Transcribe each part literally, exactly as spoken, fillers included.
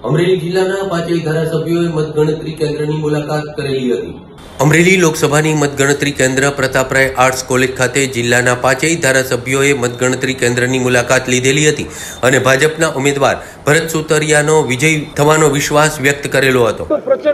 અમરેલી જિલ્લાના પાંચેય ધારાસભ્યોએ મતગણતરી કેન્દ્રની મુલાકાત કરેલી હતી। અમરેલી લોકસભાની મતગણતરી કેન્દ્ર પ્રતાપરાય આર્ટ્સ કોલેજ ખાતે જિલ્લાના પાંચેય ધારાસભ્યોએ મતગણતરી કેન્દ્રની મુલાકાત લીધેલી હતી અને ભાજપના ઉમેદવાર ભરત સુતરિયાનો વિજય થવાનો વિશ્વાસ વ્યક્ત કરેલો હતો।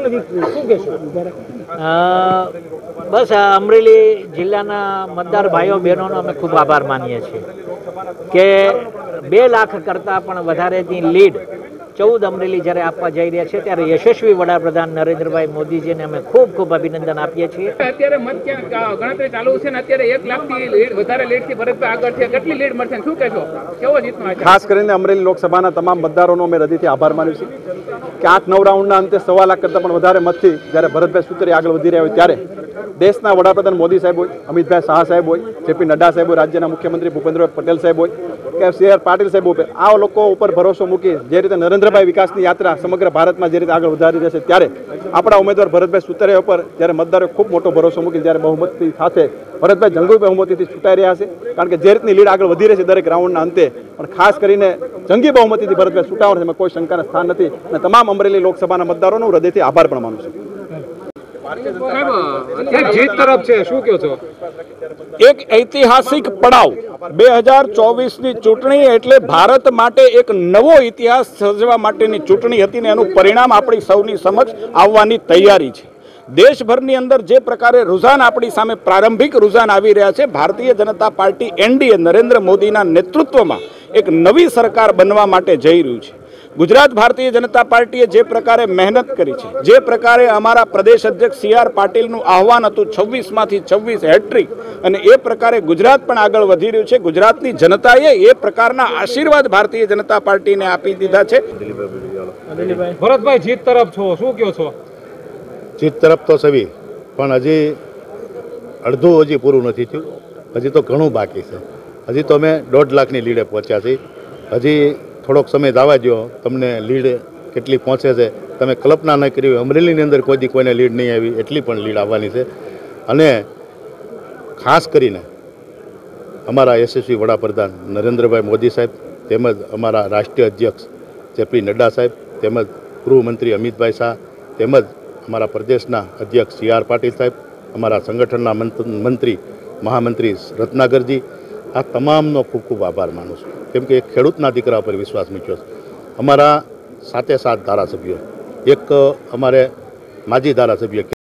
બસ અમરેલી જિલ્લાના મતદાર ભાઈઓ બહેનોનો અમે ખૂબ આભાર માનીએ છીએ કે બે લાખ કરતાં પણ વધારેની લીડ ચૌદ અમરેલી જ્યારે આપવા જઈ રહ્યા છે ત્યારે યશસ્વી વડાપ્રધાન નરેન્દ્રભાઈ મોદીજીને અમે ખૂબ ખૂબ અભિનંદન આપીએ છીએ। અત્યારે મત ગણતરી ચાલુ છે ને અત્યારે એક લાખથી લીડ વધારે લીડથી ભરતભાઈ આગળ છે, કેટલી લીડ મળશે શું કહેશો, કેવો જીતનો? ખાસ કરીને અમરેલી લોકસભાના તમામ મતદારોનો અમે હૃદયથી આભાર માન્યું છે કે આઠ નવ રાઉન્ડના અંતે સવા લાખ કરતાં પણ વધારે મતથી જ્યારે ભરતભાઈ સુતરિયા આગળ વધી રહ્યા હોય ત્યારે દેશના વડાપ્રધાન મોદી સાહેબ હોય, અમિતભાઈ શાહ સાહેબ હોય, જેપી નડ્ડા સાહેબ હોય, રાજ્યના મુખ્યમંત્રી ભૂપેન્દ્રભાઈ પટેલ સાહેબ હોય કે સી આર પાટીલ સાહેબ હોય, આ લોકો ઉપર ભરોસો મૂકી જે રીતે નરેન્દ્રભાઈ વિકાસની યાત્રા સમગ્ર ભારતમાં જે રીતે આગળ વધારી રહેશે ત્યારે આપણા ઉમેદવાર ભરતભાઈ સુતરિયા ઉપર જ્યારે મતદારોએ ખૂબ મોટો ભરોસો મૂકી જ્યારે બહુમતી સાથે ભરતભાઈ જંગી બહુમતીથી ચૂંટાઈ રહ્યા છે, કારણ કે જે રીતની લીડ આગળ વધી રહી છે દરેક રાઉન્ડના અંતે, પણ ખાસ કરીને જંગી બહુમતીથી ભરતભાઈ ચૂંટાવાનું એમાં કોઈ શંકાના સ્થાન નથી અને તમામ અમરેલી લોકસભાના મતદારોનો હૃદયથી આભાર પણ માનું છું। જીત તરફ છે, શું કહો છો? એક ઐતિહાસિક પડાવ બે હજાર ચોવીસની ચૂંટણી એટલે ભારત માટે એક નવો ઇતિહાસ સર્જવા માટેની ચૂંટણી હતી ને એનું પરિણામ આપણી સૌની સમક્ષ આવવાની તૈયારી છે। દેશભરની અંદર જે પ્રકારે રુઝાન આપણી સામે પ્રારંભિક રુઝાન આવી રહ્યા છે, ભારતીય જનતા પાર્ટી એનડીએ નરેન્દ્ર મોદીના નેતૃત્વમાં એક નવી સરકાર બનવા માટે જઈ રહ્યું છે। ગુજરાત ભારતીય જનતા પાર્ટીએ જે પ્રકારે મહેનત કરી છે, જે પ્રકારે અમારા પ્રદેશ અધ્યક્ષ સી આર પાટીલનું આહવાન હતું છવ્વીસમાંથી છવ્વીસ હેટ્રિક, અને એ પ્રકારે ગુજરાત પણ આગળ વધી રહ્યું છે। ગુજરાતની જનતાએ એ પ્રકારના આશીર્વાદ ભારતીય જનતા પાર્ટીને આપી દીધા છે। ભરતભાઈ જીત તરફ છો, શું કહો છો? જીત તરફ તો સવી, પણ હજી અડધું હજી પૂરું નથી થયું, હજી તો ઘણું બાકી છે। હજી તો અમે દોઢ લાખની લીડે પહોંચ્યા છીએ, હજી થોડોક સમય દાવા દો, તમને લીડ કેટલી પહોંચે છે તમે કલ્પના ન કરી હોય। અમરેલીની અંદર કોઈ દી કોઈને લીડ નહીં આવી એટલી પણ લીડ આવવાની છે, અને ખાસ કરીને અમારા યશસ્વી વડાપ્રધાન નરેન્દ્રભાઈ મોદી સાહેબ, તેમજ અમારા રાષ્ટ્રીય અધ્યક્ષ જેપી નડ્ડા સાહેબ, તેમજ ગૃહમંત્રી અમિતભાઈ શાહ, તેમજ અમારા પ્રદેશના અધ્યક્ષ સી આર પાટીલ સાહેબ, અમારા સંગઠનના મંત્રી મહામંત્રી રત્નાગરજી, આ તમામનો ખૂબ ખૂબ આભાર માનું છું, કેમ કે એક ખેડૂતના દીકરા પર વિશ્વાસ મૂક્યો છે। અમારા સાતે સાત ધારાસભ્યો, એક અમારે માજી ધારાસભ્ય